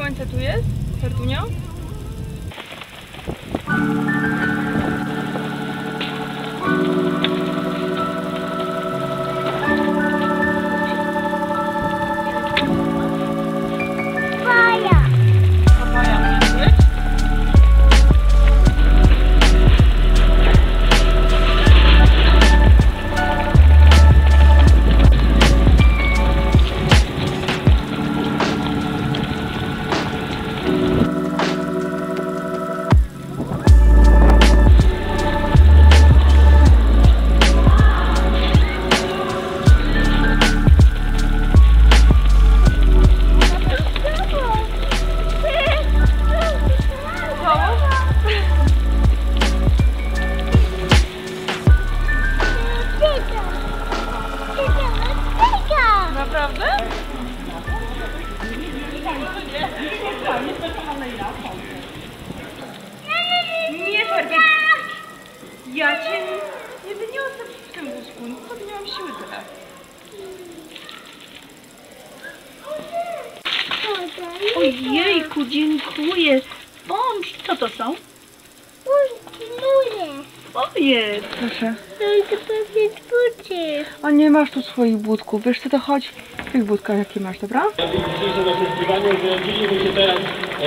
słońce tu jest, Fertunio? Nie, Fergie, ja cię nie wyniosę w tym wózku, naprawdę nie mam siły tyle. Ojejku, dziękuję. Bądź, co to są? Moje. Proszę. To pewnie buty. A nie masz tu swoich budków, wiesz co, to chodź w tych budkach jakie masz, dobra? Ja bym dzisiejsze zaszukiwanie, że widzimy się teraz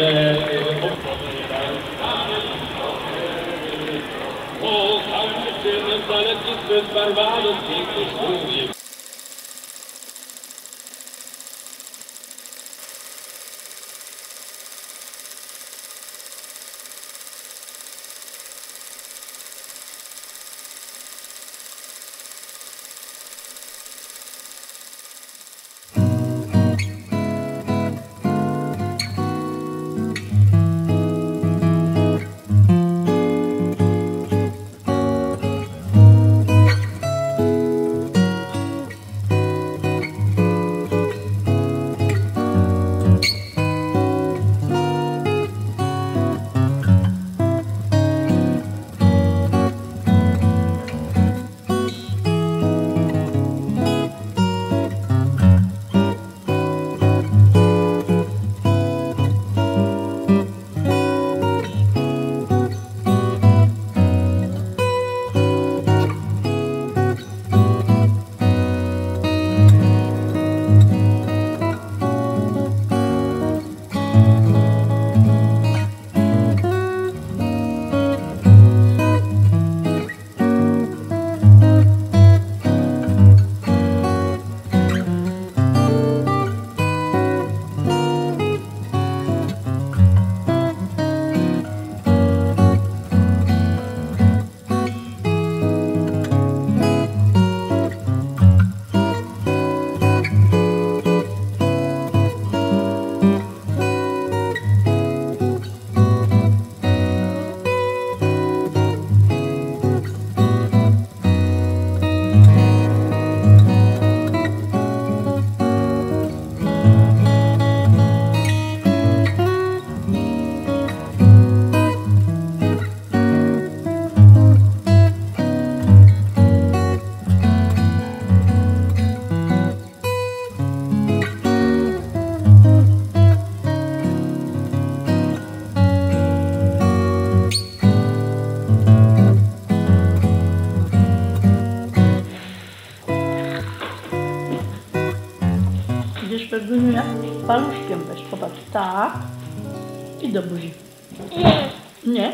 o, tam dziewczyny, zaletnictwo z Barbados, piękny ślubie. Pewnie jak paluszkiem weź, popatrz, tak i do buzi. Nie?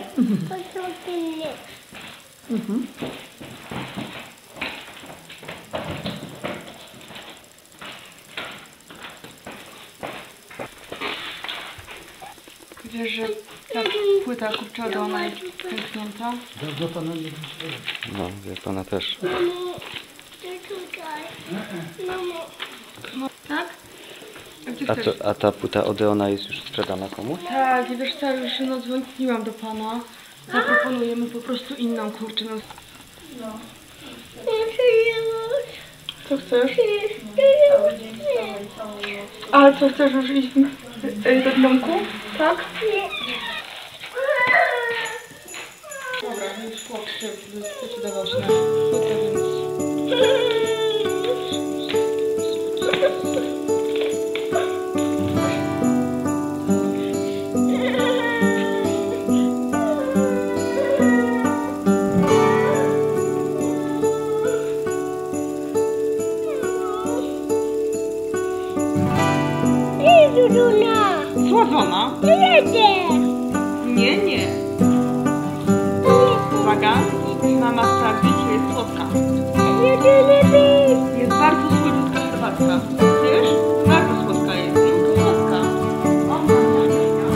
Mhm. Wiesz, że ta płyta kurczowa, ona jest pęknięta? No, wie pana też. No, tak? A ta płyta Odeona jest już sprzedana komuś? Tak, i wiesz co, już no dzwoniłam do pana. Zaproponujemy po prostu inną kurczę. No. Co chcesz? Ale co chcesz już iść do domku? Tak? Dobra, już chłop się zdecydował się na płytę, więc... Słodzona? Nie, nie. Uwaga, mama sprawdzi, czy jest słodka. Jest bardzo słodziutka herbatka. Wiesz? Bardzo słodka jest. No, słodka. O, mama.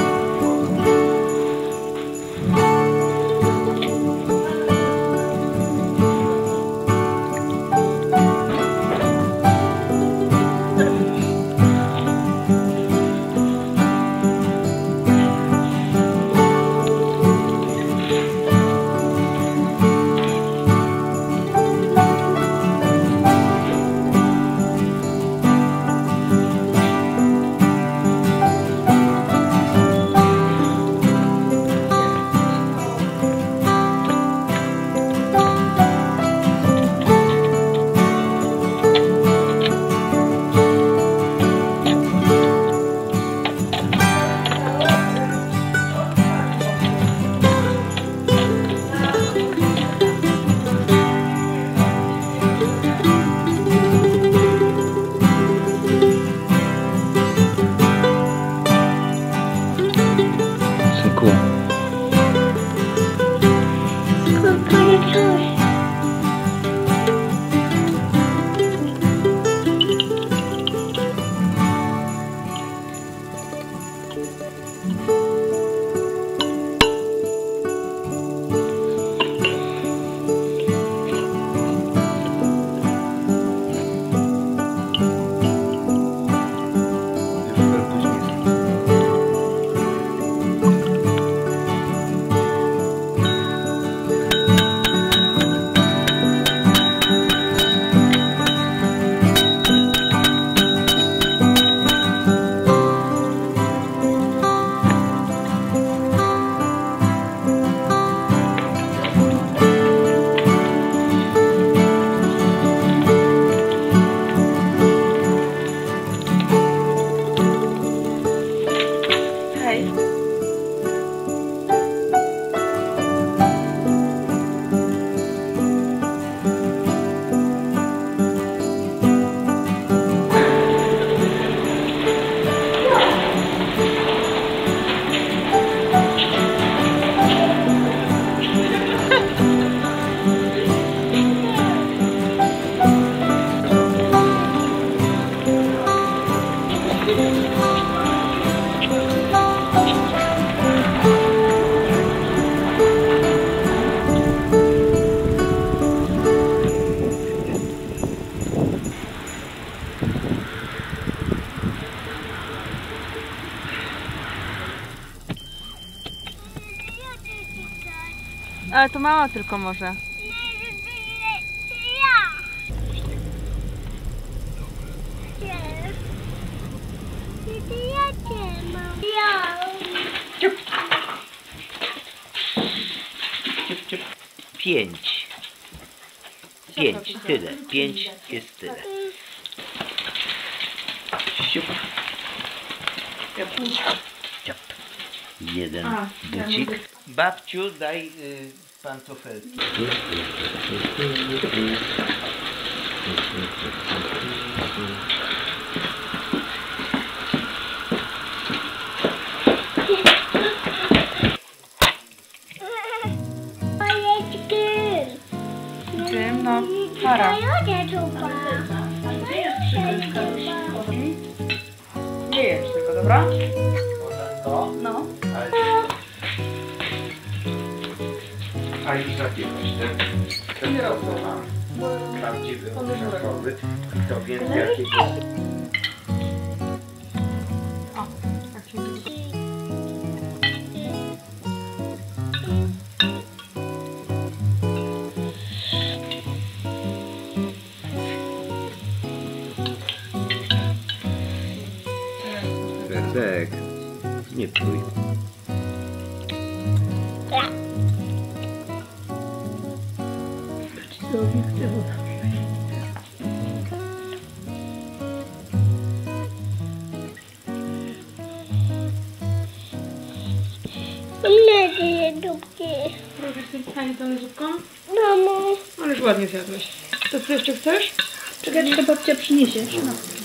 Ale to mama tylko może. Pięć. Pięć, tyle. Pięć jest tyle. Siup. Ciap. Jeden bucik. Babciu, daj pantofelki. Tym, no, para. Nie jesz tylko, dobra? No. A już zapięłeś, tak? Nie rosną. Prawdziwy, okrzakowy. To więc jakiego... O, tak się dzieje. Fredek, nie pluj. Jesteś stanie tą zupką? Mamo. Ale już ładnie zjadłeś. To co jeszcze chcesz? Czekaj, babcia przyniesiesz. No.